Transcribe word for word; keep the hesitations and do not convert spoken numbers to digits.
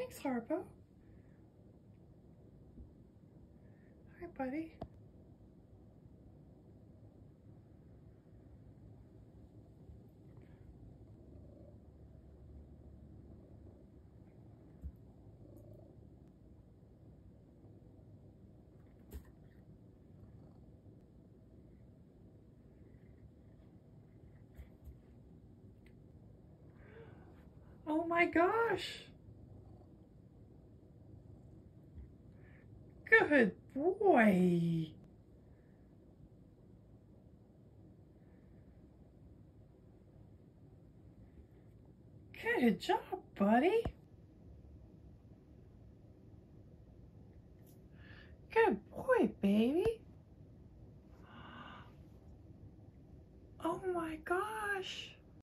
Thanks, Harpo. All right, buddy. Oh my gosh. Good boy. Good job, buddy. Good boy, baby. Oh my gosh.